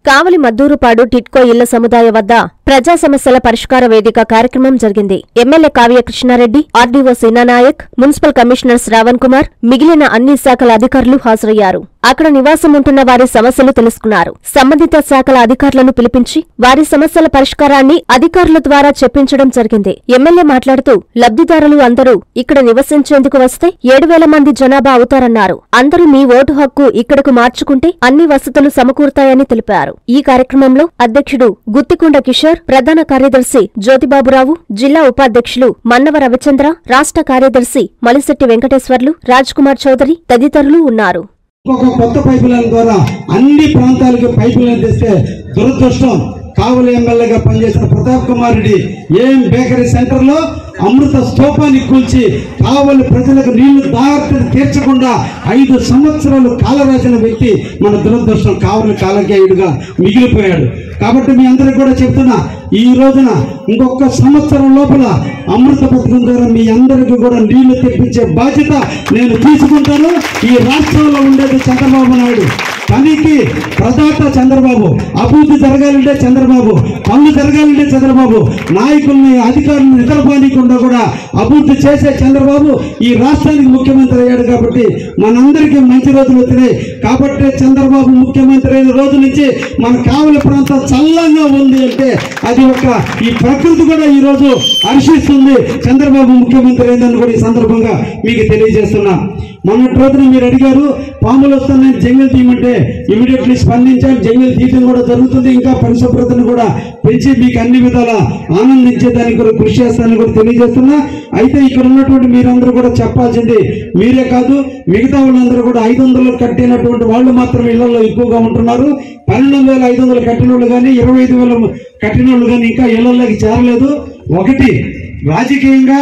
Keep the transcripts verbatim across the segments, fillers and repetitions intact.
కావలి మద్దూరుపాడు టిట్కో ఇళ్ల సముదాయ వద్ద ప్రజా సమస్యల పరిష్కార వేదిక కార్యక్రమం జరిగింది. MLA Kavya Krishna Reddy, RDO Seenanayak, municipal commissioner Shravan Kumar, మిగిలిన అన్ని శాఖల అధికారులు హాజరయ్యారు. అక్కడ నివాసం ఉంటున్న వారి సమస్యలు తెలుసుకున్నారు. సంబంధిత శాఖల అధికారులను పిలిపించి వారి సమస్యల పరిష్కారాన్ని అధికారుల ద్వారా చెప్పించడం జరిగింది. ఎమ్మెల్యే మాట్లాడుతూ లబ్ధిదారులు అందరూ ఇక్కడ నివసించేందుకు వస్తే ఏడు వేల మంది జనాభా అవుతారన్నారు. అందరూ మీ ఓటు హక్కు ఇక్కడకు మార్చుకుంటే అన్ని వసతులు సమకూరుతాయని తెలిపారు. ఈ కార్యక్రమంలో అధ్యక్షుడు గుత్తికొండ కిషోర్, ప్రధాన కార్యదర్శి జ్యోతిబాబురావు, జిల్లా ఉపాధ్యక్షులు మన్నవ రవిచంద్ర, రాష్ట్ర కార్యదర్శి మలిశెట్టి వెంకటేశ్వర్లు, రాజ్ కుమార్ చౌదరి తదితరులు ఉన్నారు. కొత్త పైపు లైన్ ద్వారా అన్ని ప్రాంతాలకు పైపు లైన్ తెస్తే దురదృష్టం కావలి ఎమ్మెల్యేగా పనిచేసిన ప్రతాప్ కుమార్ రెడ్డి ఏం బేకరీ సెంటర్ లో అమృత స్తూపాన్ని కూల్చి కావలి ప్రజలకు నీళ్లు దారి తీర్చకుండా ఐదు సంవత్సరాలు కాలరాసిన వ్యక్తి మన దురదృష్టం కావలి కాలకేయుడుగా మిగిలిపోయాడు. కాబట్టి మీ అందరికి కూడా చెప్తున్నా, ఈ రోజున ఇంకొక సంవత్సరం లోపల అమృత పథకం ద్వారా మీ అందరికీ కూడా నీళ్లు తెప్పించే బాధ్యత నేను తీసుకుంటాను. ఈ రాష్ట్రంలో ఉండేది చంద్రబాబు నాయుడు, పనికి ప్రదాత చంద్రబాబు, అభివృద్ధి జరగాలంటే చంద్రబాబు, పనులు జరగాలంటే చంద్రబాబు, నాయకుల్ని అధికారులను నిద్రపోనీయకుండా కూడా అభివృద్ధి చేసే చంద్రబాబు ఈ రాష్ట్రానికి ముఖ్యమంత్రి అయ్యాడు. కాబట్టి మనందరికీ మంచి రోజులు వచ్చినాయి. కాబట్టి చంద్రబాబు ముఖ్యమంత్రి అయిన రోజు నుంచి మన కావలి ప్రాంతం చల్లంగా ఉంది అంటే అది ఒక ఈ ప్రకృతి కూడా ఈ రోజు హర్షిస్తుంది. చంద్రబాబు ముఖ్యమంత్రి అయిందని కూడా ఈ సందర్భంగా మీకు తెలియజేస్తున్నా. మొన్నటి రోజున మీరు అడిగారు పాములు వస్తున్నాయి జంగిల్ తీయమంటే ఇమీడియట్లీ స్పందించాలి. జంగిల్ తీయడం కూడా జరుగుతుంది. ఇంకా పరిశుభ్రతను కూడా పెంచి మీకు అన్ని విధాల ఆనందించేదానికి కూడా కృషి చేస్తానని కూడా తెలియజేస్తున్నా. అయితే ఇక్కడ ఉన్నటువంటి మీరందరూ కూడా చెప్పాల్సింది, మీరే కాదు మిగతా వాళ్ళందరూ కూడా ఐదు వందలు కట్టినటువంటి వాళ్ళు మాత్రం ఇళ్లలో ఎక్కువగా ఉంటున్నారు. పన్నెండు వేల ఐదు వందలు కట్టిన వాళ్ళు కానీ ఇరవై ఐదు వేల కట్టిన వాళ్ళు కానీ ఇంకా ఇళ్లలోకి చేరలేదు. ఒకటి, రాజకీయంగా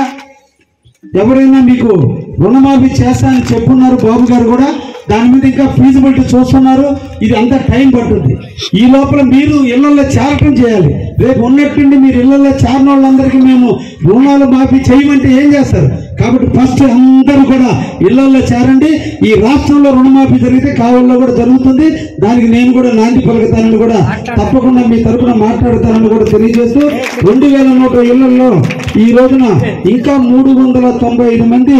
ఎవరైనా మీకు రుణమాఫీ చేస్తానని చెప్పున్నారు బాబు గారు కూడా, దాని మీద ఇంకా ఫీజిబిలిటీ చూస్తున్నారు. ఇది అంతా టైం పడుతుంది. ఈ లోపల మీరు ఇళ్లలో చేరటం చేయాలి. రేపు ఉన్నట్టుండి మీరు ఇళ్లలో చేరిన వాళ్ళందరికీ మేము రుణాలు మాఫీ చేయమంటే ఏం చేస్తారు? కాబట్టి ఫస్ట్ అందరూ కూడా ఇళ్లలో చేరండి. ఈ రాష్ట్రంలో రుణమాఫీ జరిగితే కావల్లో కూడా జరుగుతుంది. దానికి నేను కూడా నాంది పలుకుతానని కూడా తప్పకుండా మీ తరఫున మాట్లాడతానని కూడా తెలియజేస్తూ, రెండు వేల నూట ఇళ్లలో ఈ రోజున ఇంకా మూడు వందల తొంభై ఐదు మంది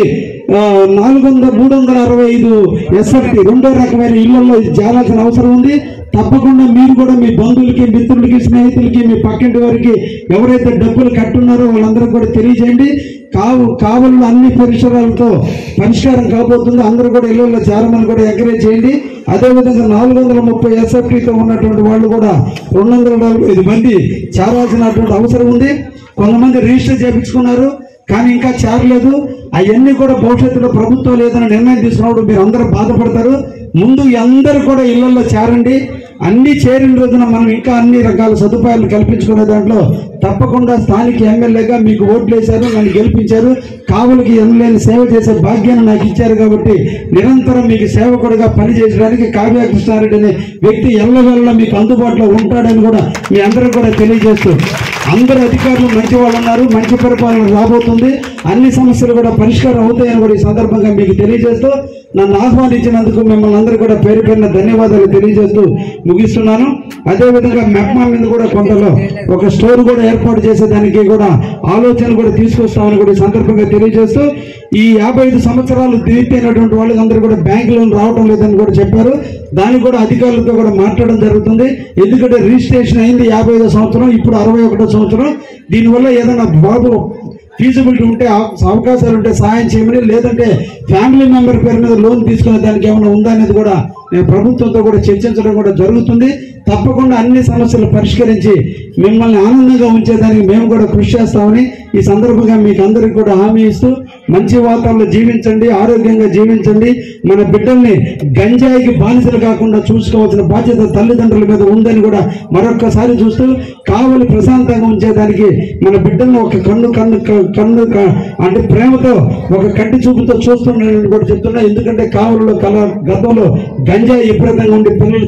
నాలుగు వందల మూడు వందల అరవై ఐదు ఎస్ఎఫ్టీ రెండో రకమైన ఇళ్లలో చేరాల్సిన అవసరం ఉంది. తప్పకుండా మీరు కూడా మీ బంధువులకి, మిత్రులకి, స్నేహితులకి, మీ పక్కింటి వారికి ఎవరైతే డబ్బులు కట్టున్నారో వాళ్ళందరూ కూడా తెలియజేయండి. కావు కావల్లో అన్ని పరిసరాలతో పరిష్కారం కాబోతుంది. అందరూ కూడా ఇళ్లలో చేరమని కూడా ఎంకరేజ్ చేయండి. అదేవిధంగా నాలుగు వందల ముప్పై ఎస్ఎఫ్టీతో ఉన్నటువంటి వాళ్ళు కూడా రెండు వందల నలభై ఐదు మంది చేరాల్సినటువంటి అవసరం ఉంది. కొంతమంది రిజిస్టర్ చేయించుకున్నారు కానీ ఇంకా చేరలేదు. అవన్నీ కూడా భవిష్యత్తులో ప్రభుత్వం లేదని నిర్ణయం తీసుకున్నప్పుడు మీరు అందరూ బాధపడతారు. ముందు అందరూ కూడా ఇళ్లలో చేరండి. అన్ని చేరిన రోజున మనం ఇంకా అన్ని రకాల సదుపాయాలు కల్పించుకునే దాంట్లో తప్పకుండా స్థానిక ఎమ్మెల్యేగా మీకు ఓట్లు వేశారు, నన్ను గెలిపించారు. కావలికి ఎమ్మెల్యేని సేవ చేసే భాగ్యాన్ని నాకు ఇచ్చారు. కాబట్టి నిరంతరం మీకు సేవకుడిగా పనిచేయడానికి కావ్య కృష్ణారెడ్డి అనే వ్యక్తి ఎల్లవెల్ల మీకు అందుబాటులో ఉంటాడని కూడా మీ అందరూ కూడా తెలియజేస్తూ, అందరు అధికారులు మంచి వాళ్ళు ఉన్నారు, మంచి పరిపాలన రాబోతుంది, అన్ని సమస్యలు కూడా పరిష్కారం అవుతాయని కూడా ఈ సందర్భంగా మీకు తెలియజేస్తూ, నన్ను ఆహ్వానించినందుకు మిమ్మల్ని అందరూ కూడా పేరు పేరున ధన్యవాదాలు తెలియజేస్తూ ముగిస్తున్నాను. అదేవిధంగా మెప్మా మీద కూడా కొంతలో ఒక స్టోర్ కూడా ఏర్పాటు చేసేదానికి కూడా ఆలోచన కూడా తీసుకొస్తామని కూడా ఈ సందర్భంగా తెలియజేస్తూ, ఈ యాభై ఐదు సంవత్సరాలు తీర్చైనటువంటి వాళ్ళకి అందరూ కూడా బ్యాంక్ లోన్ రావడం లేదని కూడా చెప్పారు. దానికి కూడా అధికారులతో కూడా మాట్లాడడం జరుగుతుంది. ఎందుకంటే రిజిస్ట్రేషన్ అయింది యాభై ఐదో సంవత్సరం, ఇప్పుడు అరవై ఒకటో సంవత్సరం. దీనివల్ల ఏదైనా బాబు ఫీజిబిలిటీ ఉంటే అవకాశాలు ఉంటే సహాయం చేయమని, లేదంటే ఫ్యామిలీ మెంబర్ పేరు మీద లోన్ తీసుకునే దానికి ఏమైనా ఉందా అనేది కూడా నేను ప్రభుత్వంతో కూడా చర్చించడం కూడా జరుగుతుంది. తప్పకుండా అన్ని సమస్యలు పరిష్కరించి మిమ్మల్ని ఆనందంగా ఉంచేదానికి మేము కూడా కృషి చేస్తామని ఈ సందర్భంగా మీకు అందరికీ కూడా హామీ ఇస్తూ, మంచి వాతావరణంలో జీవించండి, ఆరోగ్యంగా జీవించండి. మన బిడ్డల్ని గంజాయికి బానిసలు కాకుండా చూసుకోవాల్సిన బాధ్యత తల్లిదండ్రుల మీద ఉందని కూడా మరొక్కసారి చూస్తూ, కావలి ప్రశాంతంగా ఉంచేదానికి మన బిడ్డలను ఒక కన్ను కన్ను కన్ను అంటే ప్రేమతో ఒక కంటి చూపుతో చూస్తున్నానని కూడా చెప్తున్నా. ఎందుకంటే కావలిలో కళ గతంలో గంజాయి విపరీతంగా ఉండి పిల్లలు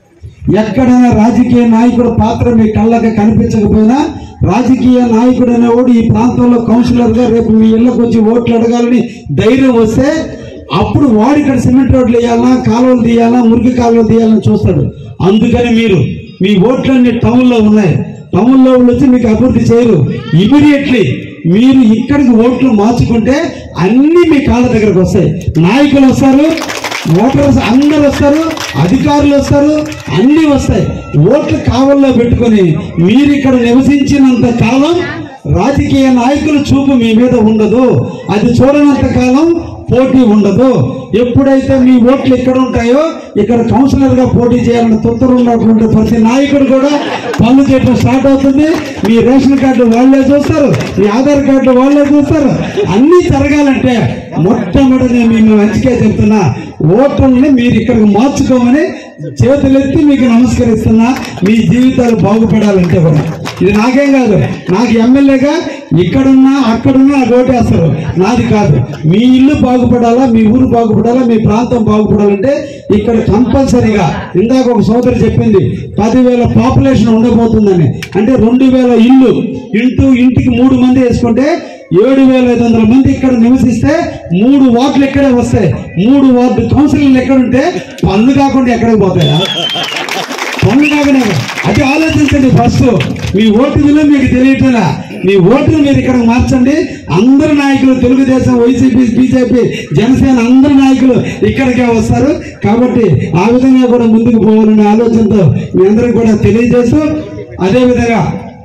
ఎక్కడైనా రాజకీయ నాయకుడు పాత్ర మీ కళ్ళకి కనిపించకపోయినా, రాజకీయ నాయకుడు అనేవాడు ఈ ప్రాంతంలో కౌన్సిలర్గా రేపు మీ ఇళ్ళకు వచ్చి ఓట్లు అడగాలని ధైర్యం వస్తే అప్పుడు వాడు ఇక్కడ సిమెంట్ రోడ్లు వేయాలన్నా, కాలువలు తీయాలన్నా, మురికి కాలువలు తీయాలని చూస్తాడు. అందుకని మీరు మీ ఓట్లన్నీ టౌన్లో ఉన్నాయి. టౌన్లో వచ్చి మీకు అభివృద్ధి చేయరు. ఇమీడియట్లీ మీరు ఇక్కడికి ఓట్లు మార్చుకుంటే అన్నీ మీ కాళ్ళ దగ్గరకు వస్తాయి. నాయకులు వస్తారు, ఓటర్స్ అందరు వస్తారు, అధికారులు వస్తారు, అన్నీ వస్తాయి. ఓట్లు కావల్లో పెట్టుకొని మీరు ఇక్కడ నివసించినంత కాలం రాజకీయ నాయకుల చూపు మీ మీద ఉండదు. అది చూడనంత కాలం పోటీ ఉండదు. ఎప్పుడైతే మీ ఓట్లు ఇక్కడ ఉంటాయో ఇక్కడ కౌన్సిలర్ గా పోటీ చేయాలని తొత్తరు ఉన్నటువంటి ప్రతి నాయకుడు కూడా పనులు చేయడం స్టార్ట్ అవుతుంది. మీ రేషన్ కార్డు వాళ్ళే చూస్తారు, మీ ఆధార్ కార్డు వాళ్ళే చూస్తారు. అన్నీ జరగాలంటే మొట్టమొదటి మేము మంచిగా చెప్తున్నా, ఓట్లని మీరు ఇక్కడికి మార్చుకోమని చేతులెత్తి మీకు నమస్కరిస్తున్నా. మీ జీవితాలు బాగుపడాలంటే కూడా ఇది నాకేం కాదు, నాకు ఎమ్మెల్యేగా ఇక్కడున్నా అక్కడున్నా ఓటేస్తారు, నాది కాదు. మీ ఇల్లు బాగుపడాలా, మీ ఊరు బాగుపడాలా, మీ ప్రాంతం బాగుపడాలంటే ఇక్కడ కంపల్సరీగా ఇందాక ఒక సోదరి చెప్పింది పదివేల పాపులేషన్ ఉండబోతుందని. అంటే రెండు వేల ఇల్లు ఇంటూ ఇంటికి మూడు మంది వేసుకుంటే ఏడు వేల ఐదు వందల మంది ఇక్కడ నివసిస్తే మూడు వార్డులు ఎక్కడే వస్తాయి. మూడు వార్డు కౌన్సిలర్లు ఎక్కడుంటే పనులు కాకుండా ఎక్కడికి పోతాయా? పనులు కాకుండా అది ఆలోచించండి. ఫస్ట్ మీ ఓటు విలువ మీకు తెలియట్లా. మీ ఓటును మీరు ఇక్కడ మార్చండి. అందరు నాయకులు తెలుగుదేశం, వైసీపీ, బీజేపీ, జనసేన అందరు నాయకులు ఇక్కడికే వస్తారు. కాబట్టి ఆ విధంగా కూడా ముందుకు పోవాలనే ఆలోచనతో మీ అందరికి కూడా తెలియజేస్తూ, అదేవిధంగా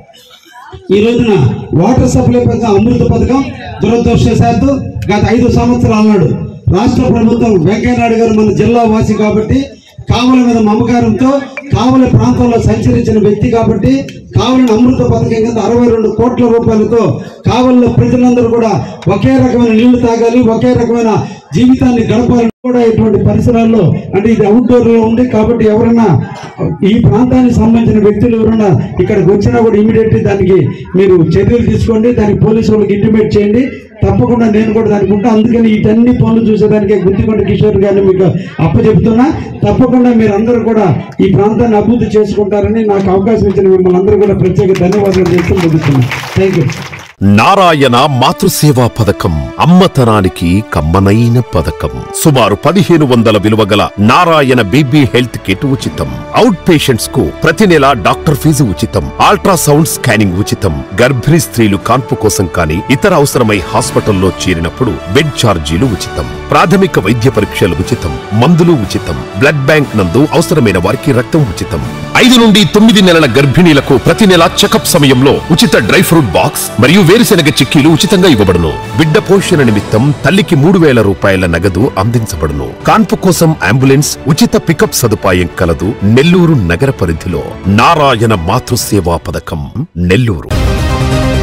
ఈ రోజున వాటర్ సప్లై పథకం అమృత పథకం దురదృష్టవశాత్తు గత ఐదు సంవత్సరాల నాడు రాష్ట్ర ప్రభుత్వం వెంకయ్యనాయుడు గారు మన జిల్లా వాసి కాబట్టి, కావలి మీద మమకారంతో కావలి ప్రాంతంలో సంచరించిన వ్యక్తి కాబట్టి కావలిని అమృత పథకం కింద అరవై రెండు కోట్ల రూపాయలతో కావలిలో ప్రజలందరూ కూడా ఒకే రకమైన నీళ్లు తాగాలి, ఒకే రకమైన జీవితాన్ని గడపాలని కూడా ఇటువంటి పరిసరాల్లో, అంటే ఇది అవుట్డోర్ లో ఉంది కాబట్టి ఎవరైనా ఈ ప్రాంతానికి సంబంధించిన వ్యక్తులు ఎవరైనా ఇక్కడికి వచ్చినా కూడా ఇమీడియట్లీ దానికి మీరు చర్యలు తీసుకోండి. దానికి పోలీసు వాళ్ళకి ఇంటిమేట్ చేయండి. తప్పకుండా నేను కూడా దానికి ఉంటా. అందుకని వీటన్ని పనులు చూసేదానికి గుత్తికొండ కిషోర్ గారిని మీకు అప్పచెప్తున్నా. తప్పకుండా మీరు అందరూ కూడా ఈ ప్రాంతాన్ని అభివృద్ధి చేసుకుంటారని నాకు అవకాశం ఇచ్చిన మిమ్మల్ని అందరూ కూడా ప్రత్యేక ధన్యవాదాలు చేస్తూ ముగిస్తున్నాను. Thank you. నారాయణ మాతృసేవా పథకం అమ్మతనానికి కమ్మనైన పథకం. సుమారు పదిహేను వందల విలువ గల నారాయణ బీబీ హెల్త్ కిట్ ఉచితం. అవుట్ పేషెంట్స్ కు ప్రతి నెల డాక్టర్ ఫీజు ఉచితం. అల్ట్రాసౌండ్ స్కానింగ్ ఉచితం. గర్భిణీ స్త్రీలు కాన్పు కోసం కానీ ఇతర అవసరమై హాస్పిటల్లో చేరినప్పుడు బెడ్ ఛార్జీలు ఉచితం. ప్రాథమిక వైద్య పరీక్షలు ఉచితం. మందులు ఉచితం. బ్లడ్ బ్యాంక్ నందు అవసరమైన వారికి రక్తం ఉచితం. ఐదు నుండి తొమ్మిది నెలల గర్భిణీలకు ప్రతి నెల చెకప్ సమయంలో ఉచిత డ్రై ఫ్రూట్ బాక్స్ మరియు వేరుశెనగ చిక్కీలు ఉచితంగా ఇవ్వబడును. బిడ్డ పోషణ నిమిత్తం తల్లికి మూడు వేల రూపాయల నగదు అందించబడును. కాన్పు కోసం అంబులెన్స్ ఉచిత పికప్ సదుపాయం కలదు. నెల్లూరు నగర పరిధిలో నారాయణ మాతృసేవా పథకం, నెల్లూరు.